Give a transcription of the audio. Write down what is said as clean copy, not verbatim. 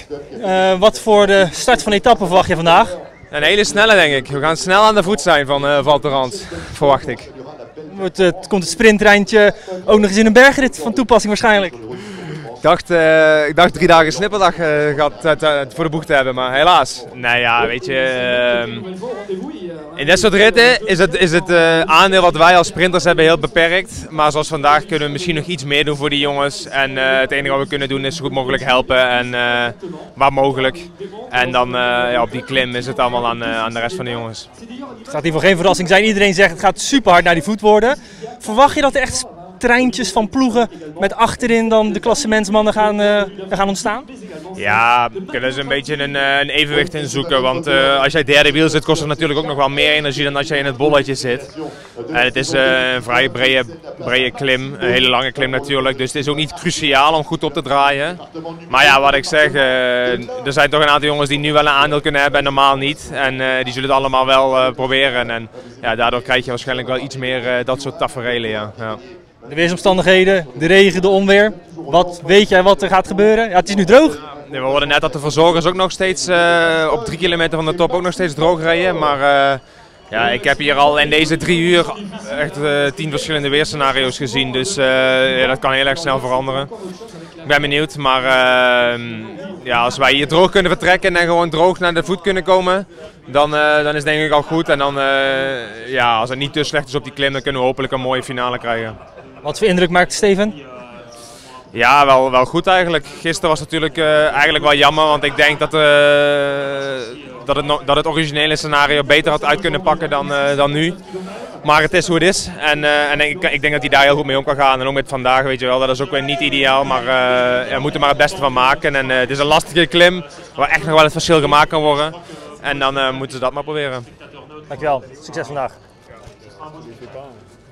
Wat voor de start van de etappe verwacht je vandaag? Een hele snelle, denk ik. We gaan snel aan de voet zijn van Val Thorens, verwacht ik. Komt het sprinttreintje ook nog eens in een bergrit van toepassing waarschijnlijk? Ik dacht 3 dagen snipperdag voor de boeg te hebben, maar helaas. Nou ja, weet je, in dit soort ritten is het aandeel wat wij als sprinters hebben heel beperkt. Maar zoals vandaag kunnen we misschien nog iets meer doen voor die jongens. En het enige wat we kunnen doen is zo goed mogelijk helpen en waar mogelijk. En dan op die klim is het allemaal aan de rest van de jongens. Het gaat in ieder geval geen verrassing zijn. Iedereen zegt het gaat super hard naar die voet worden. Verwacht je dat er echt treintjes van ploegen met achterin dan de klassementsmannen gaan ontstaan? Ja, dat is een beetje een evenwicht in zoeken, want als jij derde wiel zit kost het natuurlijk ook nog wel meer energie dan als jij in het bolletje zit. En het is een vrij brede klim, een hele lange klim natuurlijk, dus het is ook niet cruciaal om goed op te draaien. Maar ja, wat ik zeg, er zijn toch een aantal jongens die nu wel een aandeel kunnen hebben en normaal niet. En die zullen het allemaal wel proberen en ja, daardoor krijg je waarschijnlijk wel iets meer dat soort taferelen. Ja. De weersomstandigheden, de regen, de onweer. Wat weet jij wat er gaat gebeuren? Ja, het is nu droog. We hoorden net dat de verzorgers ook nog steeds op 3 kilometer van de top ook nog steeds droog rijden. Maar ja, ik heb hier al in deze 3 uur echt 10 verschillende weerscenario's gezien. Dus ja, dat kan heel erg snel veranderen. Ik ben benieuwd, maar ja, als wij hier droog kunnen vertrekken en gewoon droog naar de voet kunnen komen, dan is het denk ik al goed. En dan, ja, als het niet te slecht is op die klim, dan kunnen we hopelijk een mooie finale krijgen. Wat voor indruk maakt Steven? Ja, wel goed eigenlijk. Gisteren was het natuurlijk eigenlijk wel jammer, want ik denk dat het originele scenario beter had uit kunnen pakken dan nu. Maar het is hoe het is en ik denk dat hij daar heel goed mee om kan gaan. En ook met vandaag, weet je wel, dat is ook weer niet ideaal, maar we moeten er maar het beste van maken. En het is een lastige klim waar echt nog wel het verschil gemaakt kan worden. En dan moeten ze dat maar proberen. Dankjewel, succes vandaag.